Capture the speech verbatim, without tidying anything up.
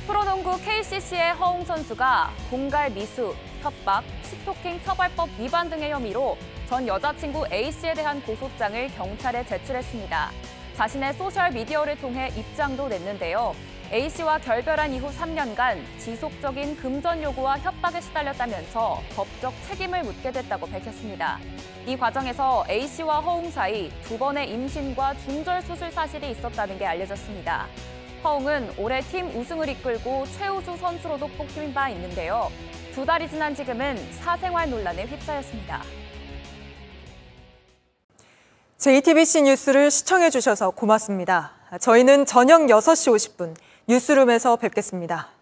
프로농구 케이씨씨의 허웅 선수가 공갈 미수, 협박, 스토킹 처벌법 위반 등의 혐의로 전 여자친구 A씨에 대한 고소장을 경찰에 제출했습니다. 자신의 소셜미디어를 통해 입장도 냈는데요. A씨와 결별한 이후 삼 년간 지속적인 금전 요구와 협박에 시달렸다면서 법적 책임을 묻게 됐다고 밝혔습니다. 이 과정에서 A씨와 허웅 사이 두 번의 임신과 중절 수술 사실이 있었다는 게 알려졌습니다. 허웅은 올해 팀 우승을 이끌고 최우수 선수로도 뽑힌 바 있는데요. 두 달이 지난 지금은 사생활 논란에 휩싸였습니다. 제이티비씨 뉴스를 시청해 주셔서 고맙습니다. 저희는 저녁 여섯 시 오십 분 뉴스룸에서 뵙겠습니다.